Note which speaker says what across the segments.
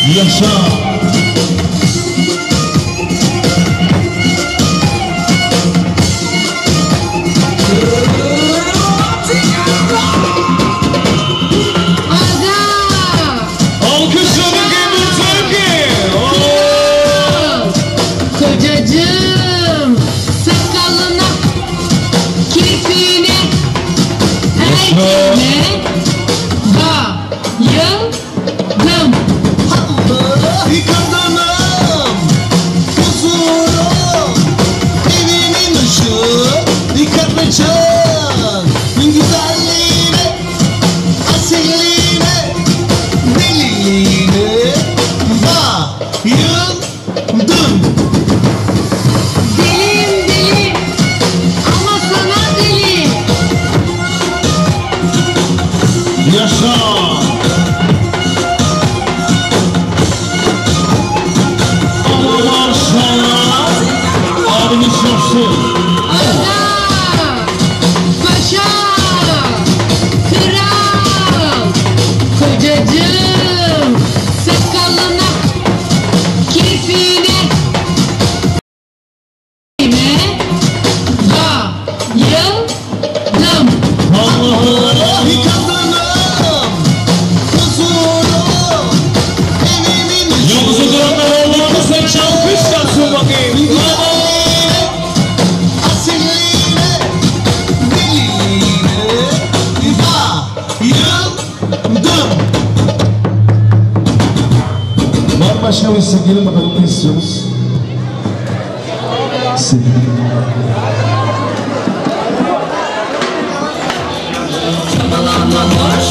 Speaker 1: Yaşa.
Speaker 2: Kocacığım, sakalına, kirpiğine, erkeğine bayıldım.
Speaker 1: Bir kadınım, huzurum, evimin ışığı, dikkatlican, güzelliğine, asilliğine, deliliğine bayıldım.
Speaker 2: Deliyim deli, ama sana deli.
Speaker 1: Yaşa. Allah maşallah. Abimiz yaşlı.
Speaker 2: Ana, paşa, kral, kocacığım, sakalına, kirpiğine, bayıldım.
Speaker 1: Allah. Bir kadınım, huzurum, evimin ışığı. Yoksa duranlar Allah'ını sen çalkış yapsın bakayım. Güzelliğine, asilliğine, deliliğine bayıldım. Var başka bir isim, gelin bakalım ne istiyoruz?
Speaker 2: Çabalanma boş,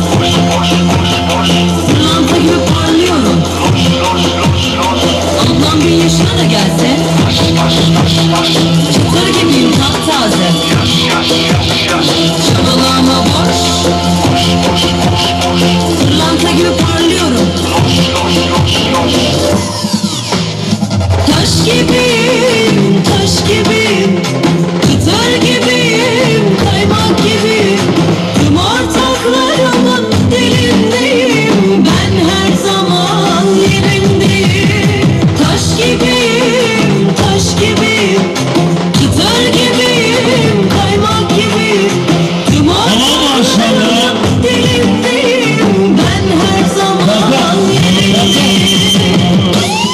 Speaker 2: pırlanta gibi parlıyorum. Ablam bin yaşına da gelse, çıtır gibiyim taptaze. Çabalanma boş, pırlanta gibi parlıyorum. Taş gibiyim, taş gibiyim, gitar gibiyim, kaymak gibiyim. Tüm ortaklarımın dilindeyim, ben her zaman yerindeyim. Taş gibiyim, taş gibiyim, gitar gibiyim, kaymak gibiyim. Tüm ortaklarımın dilindeyim, ben her zaman yerindeyim.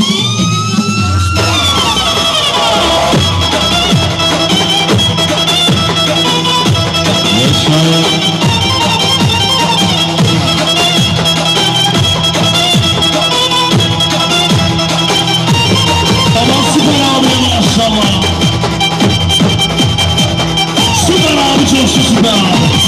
Speaker 1: Tamam süper abi maşallah. Süper abi, çok süper abi.